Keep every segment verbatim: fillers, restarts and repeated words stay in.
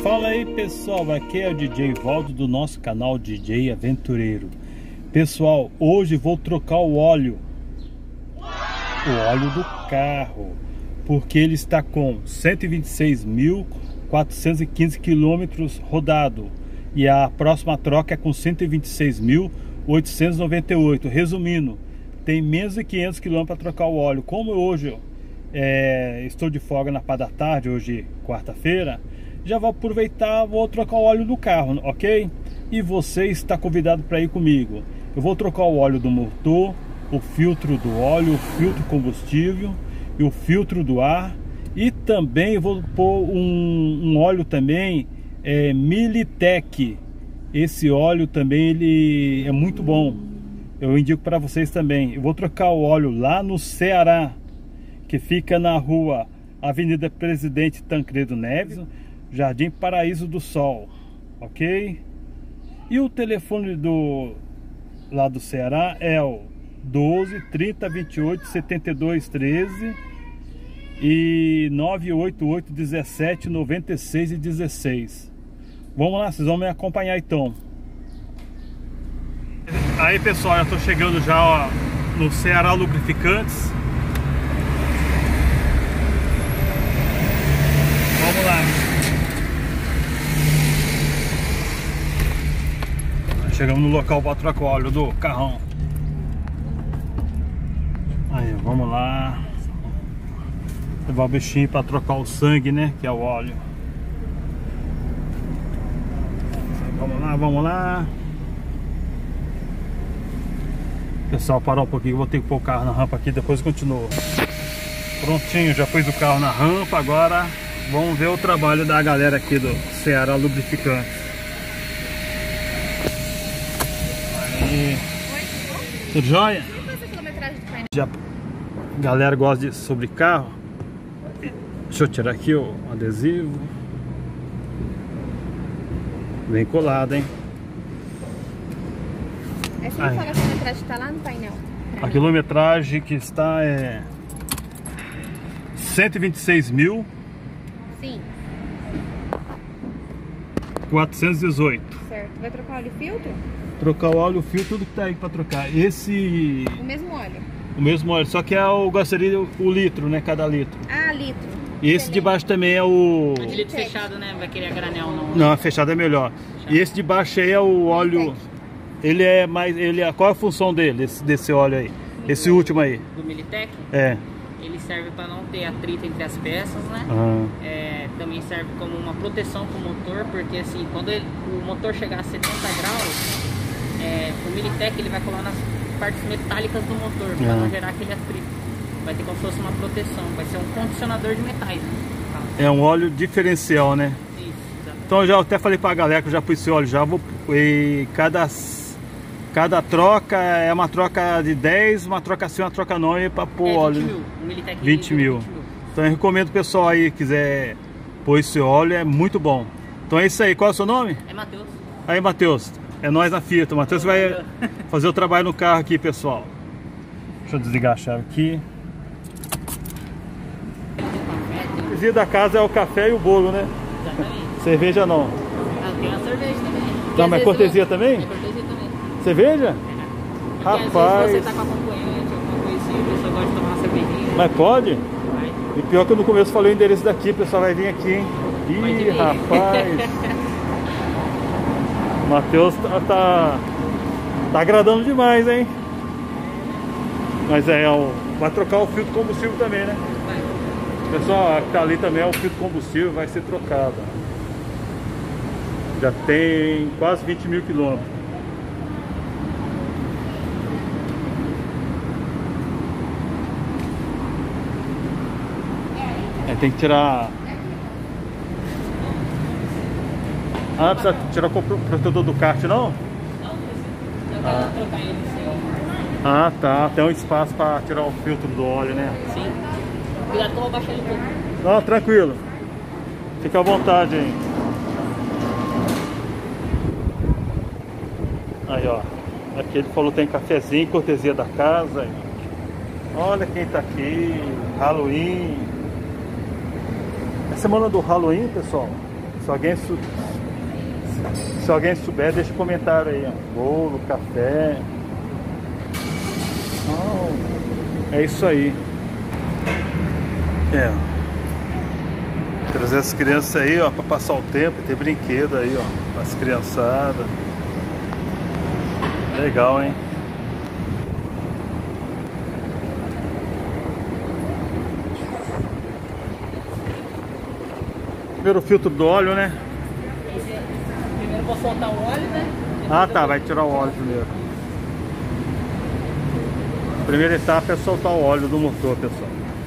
Fala aí pessoal, aqui é o D J Valdo do nosso canal D J Aventureiro. Pessoal, hoje vou trocar o óleo O óleo do carro, porque ele está com cento e vinte e seis mil quatrocentos e quinze quilômetros rodado. E a próxima troca é com cento e vinte e seis mil oitocentos e noventa e oito. Resumindo, tem menos de quinhentos quilômetros para trocar o óleo. Como hoje é, estou de folga na parte da tarde, hoje quarta-feira, já vou aproveitar, vou trocar o óleo do carro, ok? E você está convidado para ir comigo. Eu vou trocar o óleo do motor, o filtro do óleo, o filtro combustível e o filtro do ar. E também vou pôr um, um óleo também, é, Militec. Esse óleo também ele é muito bom. Eu indico para vocês também. Eu vou trocar o óleo lá no Ceará, que fica na rua Avenida Presidente Tancredo Neves, Jardim Paraíso do Sol, ok? E o telefone do lá do Ceará é o doze, trinta, vinte e oito, setenta e dois, treze e nove oito oito, dezessete, noventa e seis e dezesseis. Vamos lá, vocês vão me acompanhar então. Aí pessoal, eu tô chegando já ó, no Ceará Lubrificantes. Vamos lá. Chegamos no local para trocar o óleo do carrão. Aí, vamos lá. Levar o bichinho para trocar o sangue, né? Que é o óleo. Vamos lá, vamos lá. Pessoal, parar um pouquinho, vou ter que pôr o carro na rampa aqui, depois eu continuo. Prontinho, já pus o carro na rampa. Agora vamos ver o trabalho da galera aqui do Ceará Lubrificantes. Aí. Tudo jóia? Já, a galera gosta de sobre carro. Deixa eu tirar aqui o adesivo. Bem colado, hein? Essa me fala a quilometragem que tá lá no painel. A quilometragem que está é cento e vinte e seis mil. Sim. quatrocentos e dezoito. Certo. Vai trocar óleo e filtro? Trocar o óleo, o filtro, tudo que tá aí para trocar. Esse O mesmo óleo. O mesmo óleo, só que é o gostaria o litro, né? Cada litro. Ah, litro. E esse Excelente. de baixo também é o... De litro fechado, né? Vai querer a granel não. Não, fechado é melhor. Fechado. E esse de baixo aí é o óleo... Militec. Ele é mais... Ele é... Qual é a função dele, esse, desse óleo aí? Esse do, último aí? Do Militec? É. Ele serve para não ter atrito entre as peças, né? Ah. É, também serve como uma proteção para o motor, porque assim, quando ele, o motor chegar a setenta graus, é, o Militec ele vai colar nas partes metálicas do motor, para ah. não gerar aquele atrito. Vai ter como se fosse uma proteção, vai ser um condicionador de metais, né? É um óleo diferencial, né? Isso, exatamente. Então eu já até falei pra galera que eu já pus esse óleo já, vou, e cada, cada troca é uma troca de dez, uma troca assim, uma troca não, e pra pôr é, óleo. vinte mil. O Militec vinte mil. vinte mil. Então eu recomendo o pessoal aí que quiser pôr esse óleo, é muito bom. Então é isso aí, qual é o seu nome? É Matheus. Aí Matheus, é nós na Fiat. O Matheus vai fazer o trabalho no carro aqui, pessoal. Deixa eu desligar a chave aqui. O vizinho da casa é o café e o bolo, né? Exatamente. Cerveja não. Ah, tem uma cerveja também. Não, mas cortesia também? É cortesia também. Cerveja? É. Rapaz. Às vezes você tá com acompanhante, alguma coisa assim, a pessoa gosta de tomar uma cervejinha. Mas pode? Vai. E pior que eu no começo falei o endereço daqui, o pessoal vai vir aqui, hein? Ih, rapaz. O Matheus tá, tá, tá agradando demais, hein? Mas é, o, vai trocar o filtro combustível também, né? Vai. Pessoal, que tá ali também é o filtro combustível, vai ser trocado. Já tem quase vinte mil quilômetros. É, tem que tirar... Ah, não precisa tirar o protetor do kart, não? Não, eu quero Ah. trocar ele sim. Ah, tá. Tem um espaço para tirar o filtro do óleo, né? Sim. Cuidado que eu vou baixar ele um pouco. Não, tranquilo. Fica à vontade aí. Aí, ó. Aqui ele falou que tem cafezinho, cortesia da casa. Olha quem tá aqui. Halloween. É semana do Halloween, pessoal. Se alguém, su... Se alguém souber, deixa um comentário aí, ó. Bolo, café. Oh, é isso aí. É. Trazer as crianças aí, ó, pra passar o tempo. Ter brinquedo aí, ó, para as criançadas. Legal, hein? Primeiro o filtro do óleo, né? Primeiro vou soltar o óleo, né? Ah, tá, vai tirar o óleo primeiro. A primeira etapa é soltar o óleo do motor, pessoal.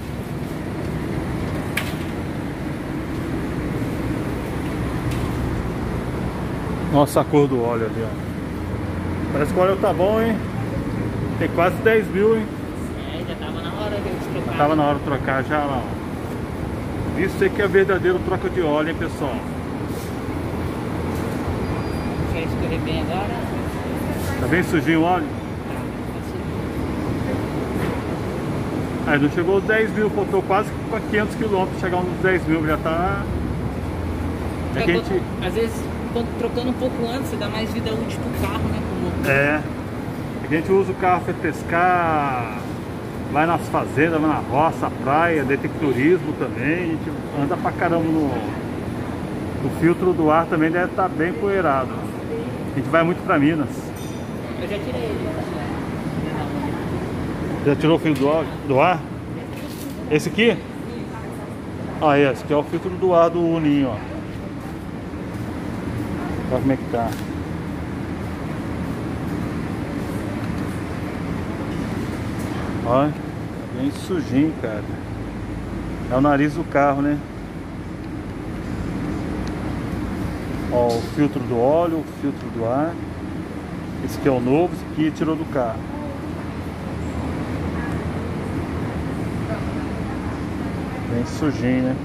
Nossa, a cor do óleo ali, ó. Parece que o óleo tá bom, hein? Tem quase dez mil, hein? É, já tava na hora de trocar. Tava na hora de trocar já lá, ó. Isso aí que é verdadeiro troca de óleo, hein, pessoal? Quer escorrer bem agora? Tá bem sujinho o óleo? Aí não chegou aos dez mil, faltou quase quinhentos quilômetros para chegar uns dez mil, já tá... É que a gente... Às vezes, quando, trocando um pouco antes, você dá mais vida útil pro carro, né? Como... É. É que a gente usa o carro para pescar, vai nas fazendas, vai na roça, praia, tem turismo também, a gente anda pra caramba no... O filtro do ar também deve estar bem poeirado. A gente vai muito pra Minas. Eu já tirei ele. Já tirou o filtro do ar? Do ar? Esse aqui? Ah, é, esse aqui é o filtro do ar do Uninho, ó. Olha como é que tá. Olha, bem sujinho, cara. É o nariz do carro, né? Ó, o filtro do óleo, o filtro do ar. Esse aqui é o novo, esse aqui tirou do carro. Bem sujinho, né?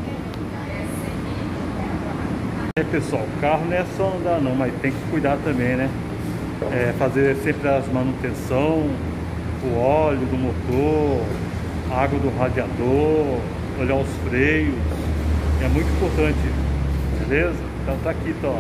É, pessoal, o carro não é só andar não, mas tem que cuidar também, né? É, fazer sempre as manutenção, o óleo do motor, a água do radiador, olhar os freios. É muito importante, beleza? Então tá aqui, tá, ó.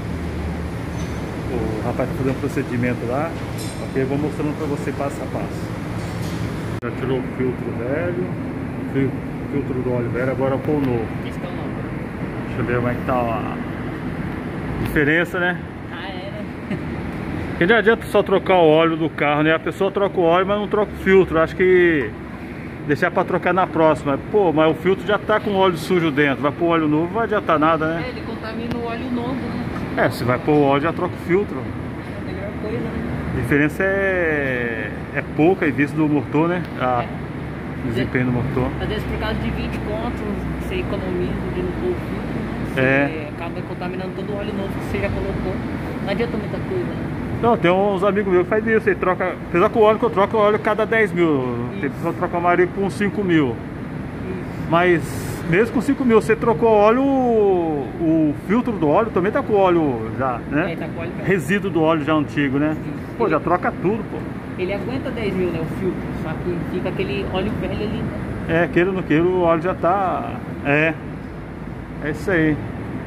O rapaz tá fazendo um procedimento lá, ok? Eu vou mostrando pra você passo a passo. Já tirou o filtro velho, o filtro do óleo velho, agora pôr o novo. Esse é o novo. Deixa eu ver como é que tá a diferença, né? Ah, é, né? Porque não adianta só trocar o óleo do carro, né? A pessoa troca o óleo, mas não troca o filtro. Acho que deixar pra trocar na próxima. Pô, mas o filtro já tá com óleo sujo dentro. Vai pôr óleo novo, não vai adiantar nada, né? É, ele contamina o óleo novo, né? É, se vai pôr o óleo, já troca o filtro. É a melhor coisa, né? A diferença é, é pouca em vista do motor, né? A É. desempenho do motor. Às vezes por causa de vinte contos, você economiza de não pôr o filtro, né? Você É. acaba contaminando todo o óleo novo que você já colocou. Não adianta muita coisa, né? Não, tem uns amigos meus que faz isso, ele troca, apesar que o óleo que eu troco, o óleo cada dez mil, tem pessoa que troca a maioria por uns cinco mil. Isso. Mas mesmo com cinco mil, você trocou óleo, o, o filtro do óleo também tá com óleo já, né? É, tá com óleo mesmo. Resíduo do óleo já antigo, né? Isso. Pô, já troca tudo, pô. Ele aguenta dez mil, né, o filtro, só que fica aquele óleo velho ali, né? É, queira ou não queira, o óleo já tá... É, é isso aí.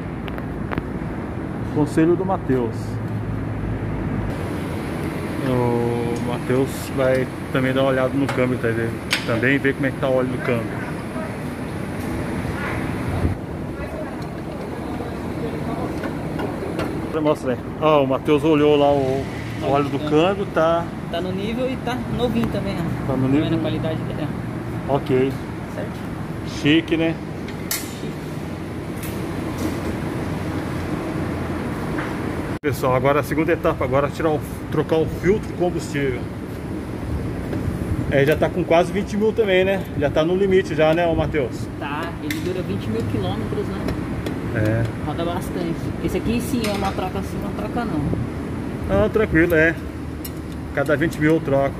Conselho do Matheus. O Matheus vai também dar uma olhada no câmbio, tá vendo? Também ver como é que tá o óleo do câmbio. Mostra aí. Ó, o Matheus olhou lá o, o óleo do câmbio, tá... Tá no nível e tá novinho também, ó. Tá no nível? Tá vendo a qualidade dele, ó. Ok. Certo? Chique, né? Pessoal, agora a segunda etapa, agora é tirar o, trocar o filtro de combustível. É, já tá com quase vinte mil também, né? Já tá no limite já, né, ô Matheus? Tá, ele dura vinte mil quilômetros, né? É. Roda bastante. Esse aqui sim é uma troca assim, uma troca não. Não, tranquilo, é. Cada vinte mil eu troco.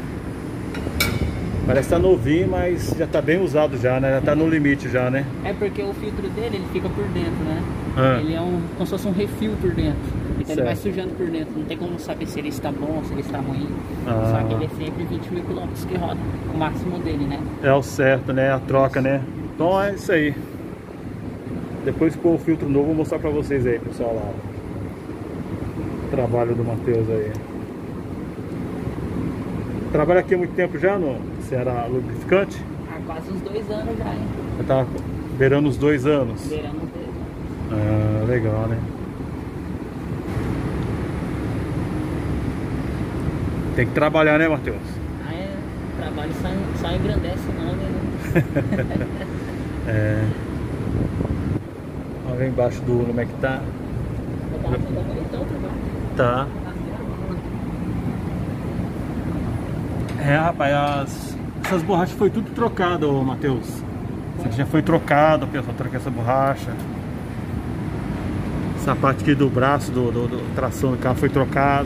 Parece que tá novinho, mas já tá bem usado já, né? Já tá no limite já, né? É porque o filtro dele, ele fica por dentro, né? Ah. Ele é um, como se fosse um refil por dentro. Então Certo. ele vai sujando por dentro. Não tem como saber se ele está bom, se ele está ruim. Ah. Só que ele é sempre vinte mil quilômetros que roda. O máximo dele, né? É o certo, né? A troca, né? Então é isso aí. Depois que pôr o filtro novo, vou mostrar pra vocês aí, pessoal, lá. O trabalho do Matheus aí. Trabalha aqui há muito tempo já no Ceará Lubrificante? Há quase uns dois anos já, hein? Já tá beirando os dois anos. Beirando uns dois anos. Ah, legal, né? Tem que trabalhar, né, Matheus? Ah, é. Trabalho só, só engrandece o nome, né? É. Olha lá embaixo do como é que tá. Tá bonitão o trabalho. Tá. É, rapaz, as, essas borrachas foi tudo trocado, ô Matheus. Isso aqui já foi trocado, pessoal, troquei essa borracha. Essa parte aqui do braço, do, do, do tração do carro foi trocado.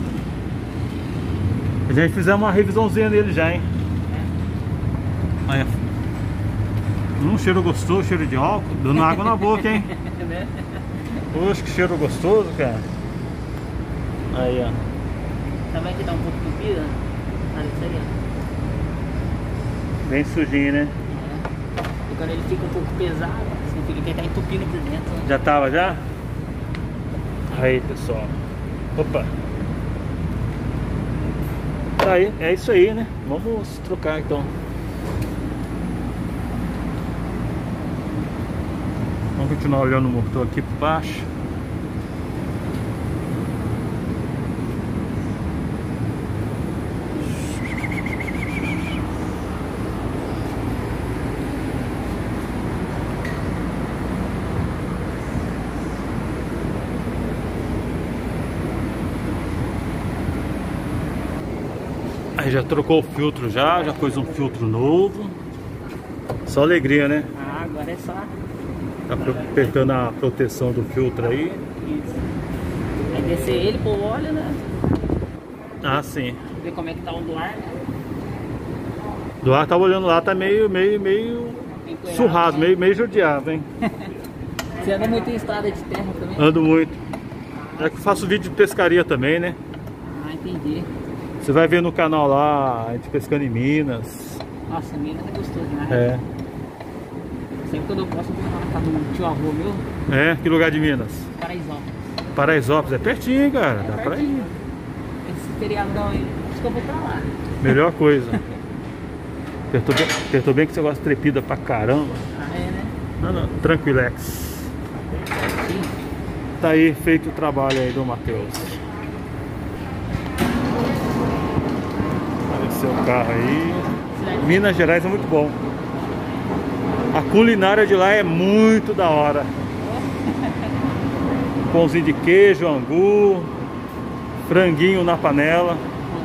A gente fizemos uma revisãozinha nele já, hein? Olha. Hum, cheiro gostoso, cheiro de álcool, dando água na boca, hein? Poxa, que cheiro gostoso, cara. Aí, ó. Também que tá um pouco tupida? Olha isso aí, ó. Bem sujinho, né? É. E quando ele fica um pouco pesado, significa que ele tá entupindo por dentro. Né? Já tava, já? Aí, pessoal. Opa. Tá aí, é isso aí, né? Vamos trocar, então. Vamos continuar olhando o motor aqui por baixo. Aí já trocou o filtro já, já pôs um filtro novo. Só alegria, né? Ah, agora é só. Tá apertando a proteção do filtro aí. Isso. Vai descer ele pro óleo, né? Ah, sim. Ver como é que tá o do ar, né? Do ar, tava olhando lá, tá meio, meio, meio surrado, né? meio, meio judiado, hein? Você anda muito em estrada de terra também? Ando muito. É que eu faço vídeo de pescaria também, né? Ah, entendi. Você vai ver no canal lá, a gente pescando em Minas. Nossa, Minas é gostoso, né? É. Sempre quando eu posso, eu vou lá na casa do tio avô meu. É? Que lugar de Minas? Paraisópolis. Paraisópolis, é pertinho, cara. É Dá pra pertinho. ir. Esse feriadão aí, acho que eu vou pra lá. Melhor coisa. Apertou bem, apertou bem que você gosta de trepida pra caramba. Ah, é, né? Não, não, tranquilex. Sim. Tá aí, feito o trabalho aí do Matheus. Apareceu o carro aí. Minas Gerais é muito bom. A culinária de lá é muito da hora. Pãozinho de queijo, angu, franguinho na panela.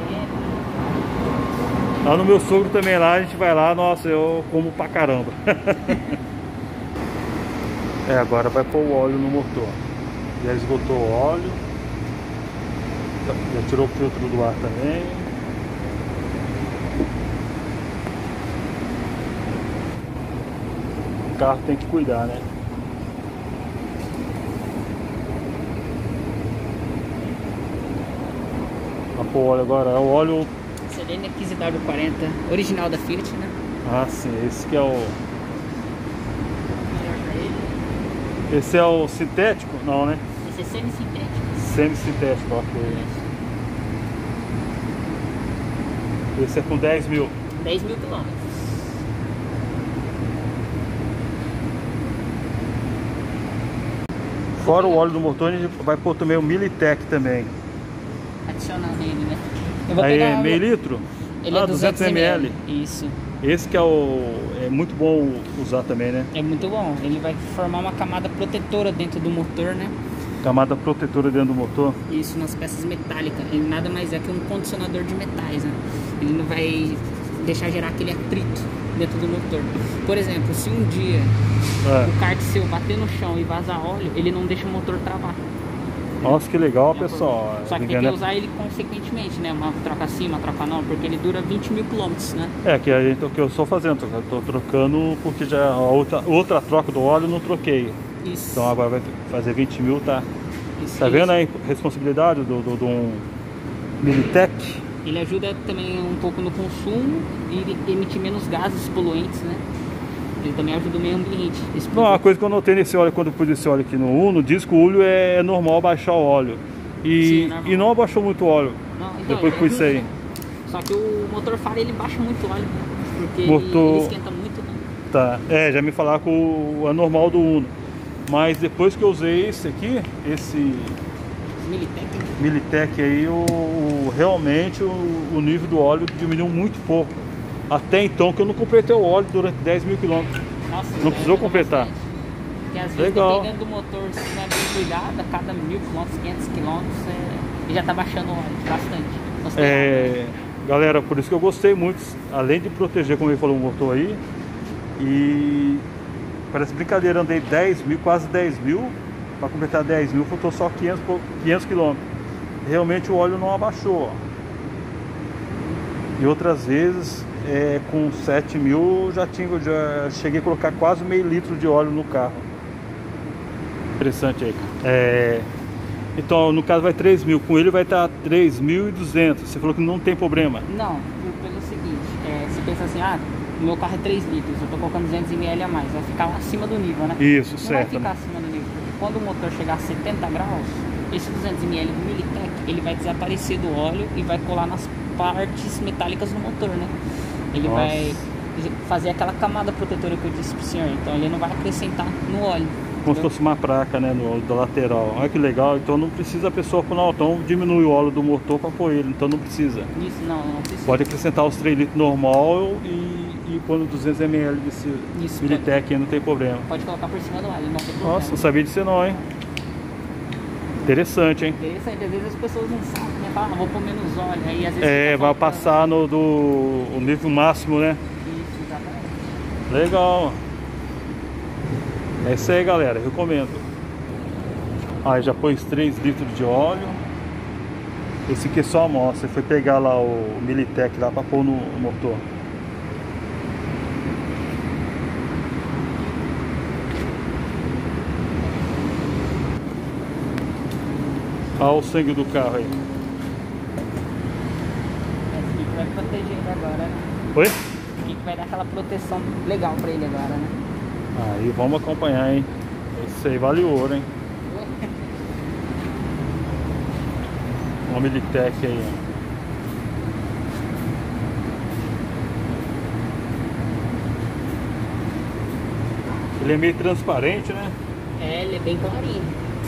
Lá no meu sogro também lá, a gente vai lá, nossa, eu como pra caramba. É, agora vai pôr o óleo no motor. Já esgotou o óleo. Já tirou o filtro do ar também. O carro tem que cuidar, né? Vai pôr o óleo agora, é o óleo... Selene X W quarenta, original da Fiat, né? Ah, sim, esse que é o... Melhor pra ele. Esse é o sintético? Não, né? Esse é semi-sintético. Semi-sintético, ok. Esse é com dez mil. dez mil quilômetros. Fora o óleo do motor, a gente vai pôr também o Militec também. Adicionar nele, né? Eu vou Aí pegar é um- meio litro? Ele Ah, é duzentos mililitros. duzentos Isso. Esse que é o... é muito bom usar também, né? É muito bom. Ele vai formar uma camada protetora dentro do motor, né? Camada protetora dentro do motor. Isso nas peças metálicas. Ele nada mais é que um condicionador de metais, né? Ele não vai deixar gerar aquele atrito dentro do motor. Por exemplo, se um dia É. o kart seu bater no chão e vazar óleo, ele não deixa o motor travar. Nossa, que legal, pessoal. Só que tem que usar ele consequentemente, né? Uma troca assim, uma troca não, porque ele dura vinte mil quilômetros, né? É, que a gente, o que eu estou fazendo, eu tô trocando porque já a outra, outra troca do óleo eu não troquei. Isso. Então agora vai fazer vinte mil, tá? Isso, Tá isso. vendo aí a responsabilidade do, do, do um Militec? Ele ajuda também um pouco no consumo e emitir menos gases poluentes, né? Ele também ajuda o meio ambiente. Esse Não, uma coisa que eu notei nesse óleo, quando eu pus esse óleo aqui no Uno, diz que o Uno é normal baixar o óleo. E, Sim, é normal. e não abaixou muito o óleo. Não, então, depois que pus isso aí. Só que o motor Faro ele baixa muito o óleo, porque Motor... ele, ele esquenta muito, né? Tá, é, já me falaram que o é normal do Uno. Mas depois que eu usei esse aqui, esse Militec. Militec aí, o, o- realmente o, o nível do óleo diminuiu muito pouco. Até então que eu não completei o óleo durante dez mil quilômetros. Nossa, Não precisou completar. Porque às vezes, Legal. dependendo do motor, se não é bem cuidado, a cada mil quilômetros, quinhentos quilômetros, é, ele já tá baixando o óleo bastante. É, galera, por isso que eu gostei muito. Além de proteger, como ele falou, o motor aí. E parece brincadeira, andei dez mil, quase dez mil. Para completar dez mil, faltou só quinhentos, quinhentos quilômetros. Realmente o óleo não abaixou, ó. E outras vezes, é, com sete mil, já, tinha, já cheguei a colocar quase meio litro de óleo no carro. Interessante aí. É, então, no caso vai três mil, com ele vai estar três mil e duzentos. Você falou que não tem problema. Não, pelo seguinte, é, você pensa assim, ah, o meu carro é três litros, eu tô colocando duzentos mililitros a mais, vai ficar lá acima do nível, né? Isso, não certo. Não vai ficar acima do nível, porque quando o motor chegar a setenta graus, esse duzentos mililitros do Militec, ele vai desaparecer do óleo e vai colar nas partes metálicas do motor, né? Ele Nossa. vai fazer aquela camada protetora que eu disse pro senhor, então ele não vai acrescentar no óleo. Como se entendeu? fosse uma placa, né, no óleo da lateral. Olha que legal. Então não precisa a pessoa pôr, não, então diminui o óleo do motor para pôr ele, então não precisa. Isso, não, não precisa. Pode acrescentar os três litros normal e, e pôr no duzentos mililitros desse Isso, Militec aí, não tem problema. Pode colocar por cima do óleo, não tem problema. Nossa, não sabia disso não, hein? Interessante, hein? Interessante, às vezes as pessoas não sabem, né? Falam, ah, vou pôr menos óleo, aí às vezes É, fica vai faltando. passar no do o nível máximo, né? Isso, exatamente. Legal. É isso aí, galera, recomendo. Aí já pôs três litros de óleo. Esse aqui é só a amostra. Foi pegar lá o Militec lá para pôr no motor. Olha o sangue do carro aí. Esse aqui que vai proteger ele agora, né? Oi? Esse aqui que vai dar aquela proteção legal pra ele agora, né? Aí vamos acompanhar, hein? Isso aí vale ouro, hein? Uma Militec aí, ó. Ele é meio transparente, né? É, ele é bem clarinho.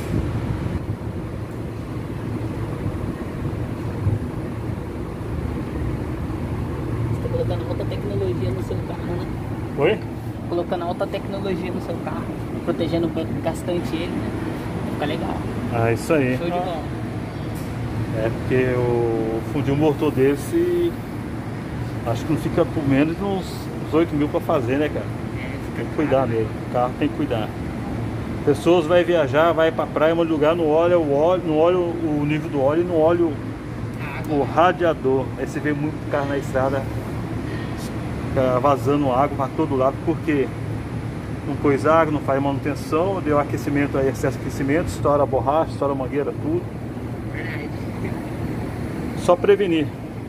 Você tá colocando alta tecnologia no seu carro, né? Oi? Colocando alta tecnologia no seu carro, protegendo bastante ele, né? Fica legal. Ah, isso aí. Show de bola. É porque o fundir um motor desse, acho que não fica por menos de uns oito mil para fazer, né, cara? Tem que cuidar dele. O carro tem que cuidar. Pessoas vai viajar, vai pra praia, um lugar, no óleo, o óleo, no óleo, o nível do óleo e no óleo o radiador. Aí você vê muito carro na estrada vazando água para todo lado, porque não pôs água, não faz manutenção, deu aquecimento aí, excesso de aquecimento, estoura a borracha, estoura a mangueira, tudo. Verdade. Só prevenir.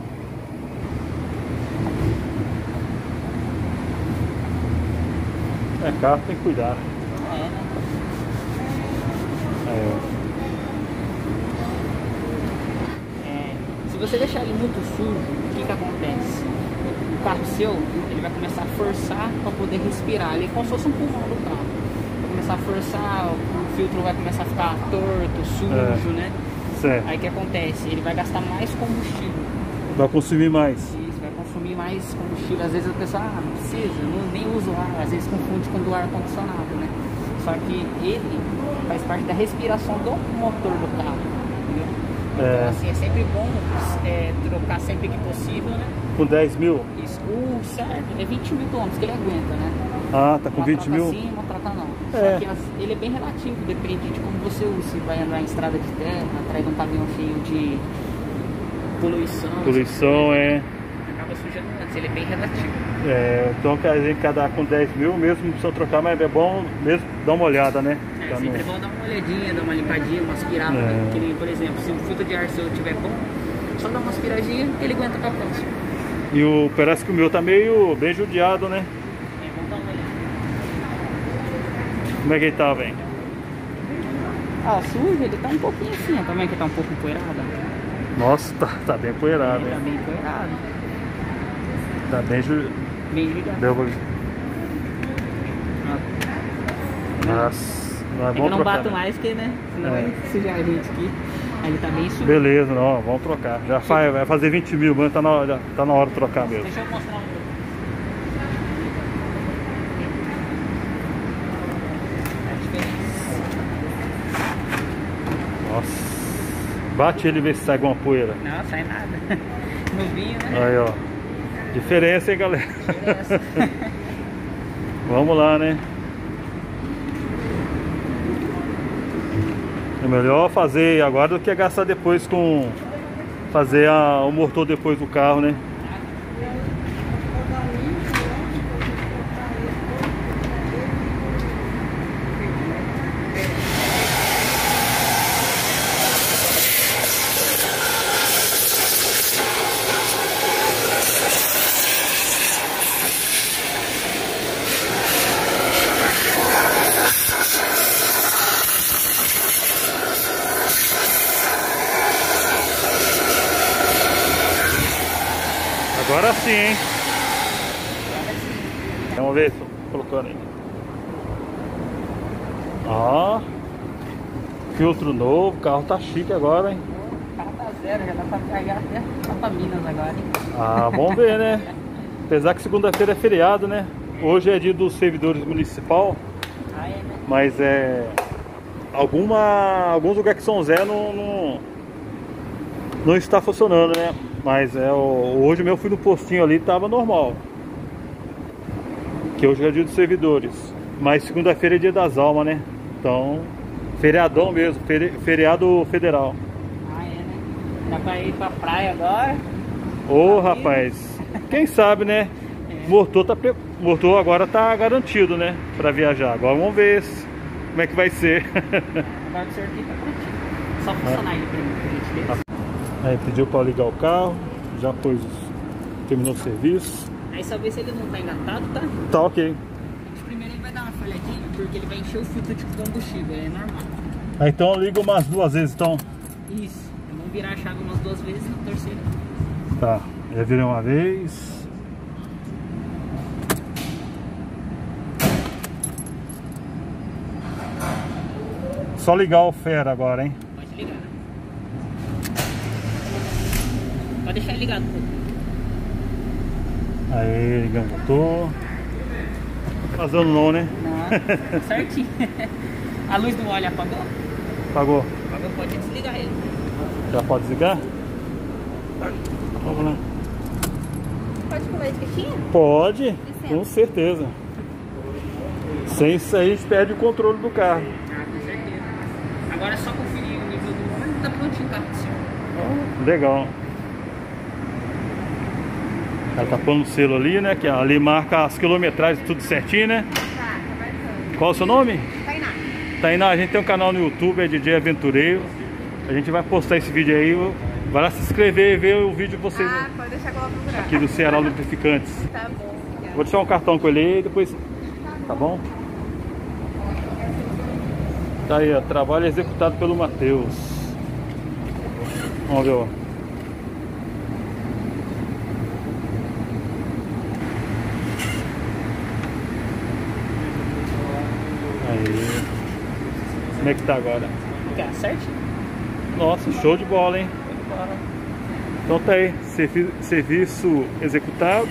É, carro tem que cuidar. É, né? É. É, se você deixar ele muito sujo, o que que acontece? O carro seu, ele vai começar a forçar para poder respirar. Ele é como se fosse um pulmão do carro. Vai começar a forçar, o filtro vai começar a ficar torto, sujo, É. né? Certo. Aí o que acontece? Ele vai gastar mais combustível. Vai consumir mais. Isso, vai consumir mais combustível. Às vezes a pessoa, ah, não precisa, não, nem usa o ar. Às vezes confunde com do ar-condicionado, né? Só que ele faz parte da respiração do motor do carro, entendeu? Então, É. assim, é sempre bom é, trocar sempre que possível, né? Com dez mil? Isso. O certo é vinte mil quilômetros que ele aguenta, né? Ah, tá com Uma vinte troca mil? sim, uma troca não. É. Só que as- ele é bem relativo, depende de como você usa. Se vai andar em estrada de terra, atrás de um caminhão cheio de poluição. Poluição é, Acaba sujando antes, ele é bem relativo. é. Então a gente cada com dez mil mesmo, não precisa trocar, mas é bom mesmo dar uma olhada, né? É, Pra sempre é não- bom dar uma olhadinha, dar uma limpadinha, uma aspirada, É. né? Que nem, por exemplo, se o filtro de ar seu estiver bom, só dá uma aspiradinha que ele aguenta pra próxima. E o, parece que o meu tá meio bem judiado, né? É bom dar uma olhada. Como é que ele tá, velho? Ah, sujo, ele tá um pouquinho assim, ó. Também que tá um pouco empoeirado. Nossa, tá, tá bem empoeirado, Ele hein? tá bem empoeirado. Tá bem... Ju... Bem ligado. Deu... Ah. Nossa, não é É que bom eu não trocar, bato né? mais, porque, né? Senão É. vai sujar a gente aqui. Aí ele tá bem sujo. Beleza, não, vamos trocar. Já faz, vai fazer vinte mil, mas tá na hora, já tá na hora de trocar mesmo. Deixa eu mostrar um. A diferença. Nossa. Bate ele e vê se sai alguma poeira. Não, sai nada. Novinho, né? Aí, ó. Diferença, hein, galera? Diferença. Vamos lá, né? É melhor fazer agora do que gastar depois com... Fazer a, o motor depois do carro, né? Agora sim, hein? Vamos ver, tô colocando aí. Ó. Filtro novo, o carro tá chique agora, hein? O carro tá zero, já dá pra carregar até lá pra Minas agora, hein? Ah, vamos ver, né? Apesar que segunda-feira é feriado, né? Hoje é dia dos servidores municipal, Ah, é, né? mas é... Alguma, alguns lugares que são zero não, não, não está funcionando, né? Mas é, o, hoje mesmo eu fui no postinho ali e tava normal. Que hoje é dia dos servidores. Mas segunda-feira é dia das almas, né? Então, feriadão mesmo, feri, feriado federal. Ah, é, né? Dá pra ir pra praia agora. Ô, rapaz, quem sabe, né? É. Motor, tá, pre- motor agora tá garantido, né? Pra viajar. Agora vamos ver se- como é que vai ser. Agora o senhor aqui tá prontinho. Só funcionar ele primeiro, por gentileza. Aí pediu pra ligar o carro, já pôs, terminou o serviço. Aí só ver se ele não tá engatado, tá? Tá ok. Primeiro ele vai dar uma falhadinha, porque ele vai encher o filtro de combustível, é normal. Aí então liga umas duas vezes, então. Isso, vamos virar a chave umas duas vezes, na terceira. Tá, já virei uma vez. Só ligar o fera agora, hein? Pode ligar. Pode deixar ele ligado um pouco. Aí, ligamos o motor. Vazando não, né? Não, certinho. A luz do óleo apagou? Apagou. Apagou, pode desligar ele. Já pode desligar? Vamos lá. Pode colar a etiquetinha? Pode, Licença. com certeza. Sem isso aí a gente perde o controle do carro. Ah, com certeza. Agora é só conferir o nível do óleo, tá prontinho o carro do senhor. Ah, legal. Ela tá pondo o selo ali, né? Que ali marca as quilometragens, tudo certinho, né? Tá, tá marcando. Qual é o seu nome? Tainá. Tainá, a gente tem um canal no YouTube, é D J Aventureiro. A gente vai postar esse vídeo aí. Vai lá se inscrever e ver o vídeo de vocês Ah, pode deixar que eu vou procurar. aqui do Ceará Lubrificantes. Tá bom, obrigada. Vou deixar um cartão com ele aí e depois. Tá bom? Tá aí, ó. Trabalho executado pelo Matheus. Vamos ver, ó. Aí. Como é que tá agora? Fica certinho. Nossa, show de bola, hein? Bora. Então tá aí, servi- serviço executado.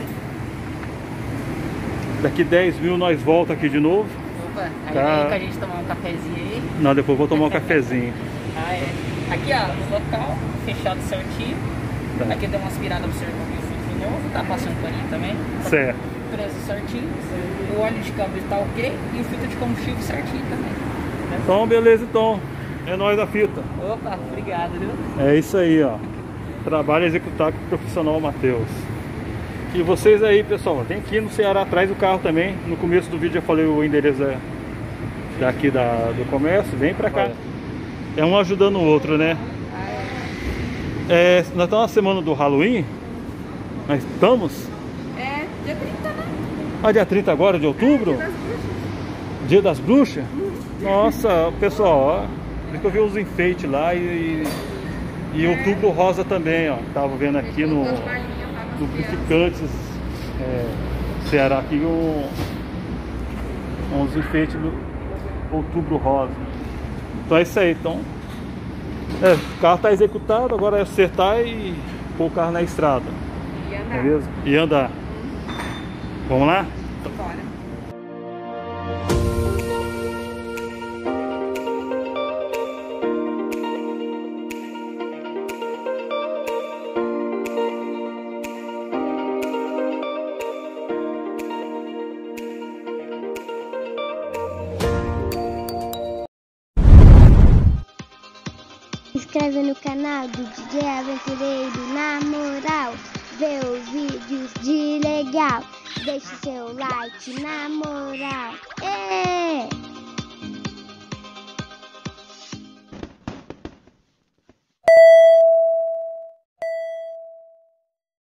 Daqui dez mil nós volta aqui de novo. Opa, aí Tá. vem com a gente tomar um cafezinho aí. Não, depois eu vou tomar um cafezinho. Ah, é. Aqui, ó, no local, fechado certinho. Tá. Aqui deu uma aspirada pra você ver o filtro novo. Tá passando paninho também. Certo. Preso certinho. O óleo de câmbio tá ok. E o filtro de combustível certinho também. Então, beleza, então. É nóis da fita. Opa, obrigado, viu? É isso aí, ó. Trabalho executado com o profissional Matheus. E vocês aí, pessoal, tem que ir no Ceará atrás do carro também. No começo do vídeo eu falei o endereço da- daqui da, do comércio. Vem pra cá. É um ajudando o outro, né? É, nós estamos na semana do Halloween. Nós estamos? É, dia trinta, né? Ah, dia trinta agora, de outubro? Das bruxas. Dia das Bruxas? Nossa, pessoal, ó, eu vi uns enfeites lá e, e outubro rosa também, ó. Tava vendo aqui no Lubrificantes é, Ceará aqui um, uns enfeites do outubro rosa. Então é isso aí, então. É, o carro tá executado, agora é acertar e pôr o carro na estrada. E andar. Beleza? E andar. Vamos lá? Bora. Se inscreve no canal do D J Aventureiro, na moral, vê os vídeos de legal, deixe seu like, na moral.